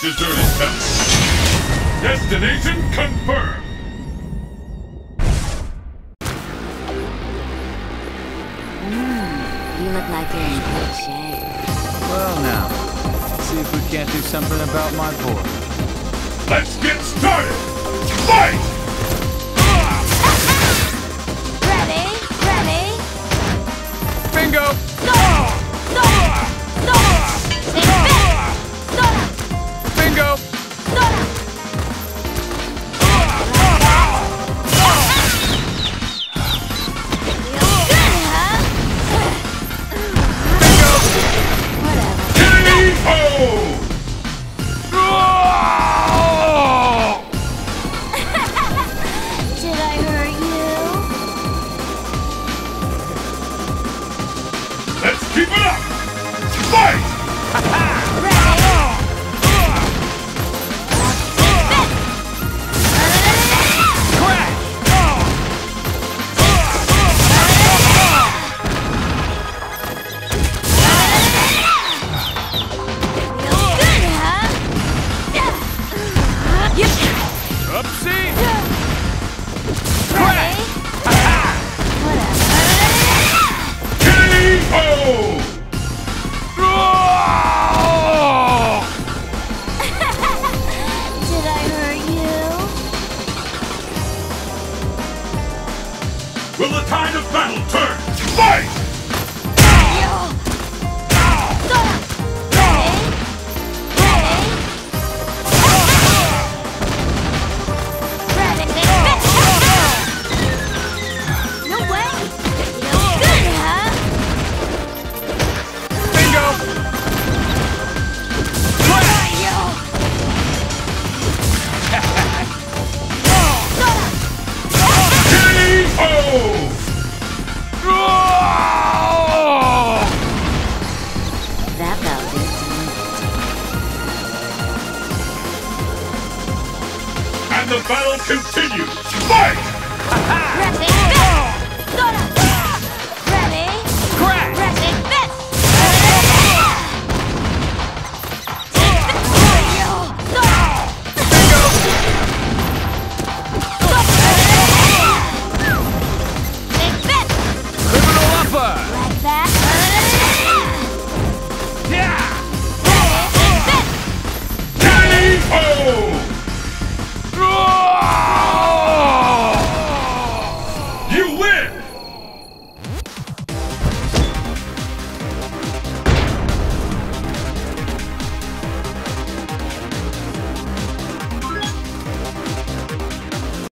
deserted temple. Destination confirmed. You look like you're in good shape. Well now, see if we can't do something about my board. Let's get started! Fight! Ready? Ready? Bingo! Sora! Sora! Sora! Take this! Sora! Bingo! Sora! Feels good, huh? Whatever. KO! Did I hurt you? Let's keep it up! Fight! Ready? Take this! Crash! Feels good, huh? Oopsie! Ready? Whatever. KO! Did I hurt you? Will the tide of battle turn? Fight! Sora! Ready? Ready? Ready? Take this! No way! Feels good, huh? Bingo! KO! That felt good to me. And the battle continues! Fight! Ready? Fist! Sora! Ready? Crash! Ready? Fist! Take this! Sora! Bingo! Take this! Criminal upper! Like that. Yeah! Ready? Take this! KO! You win!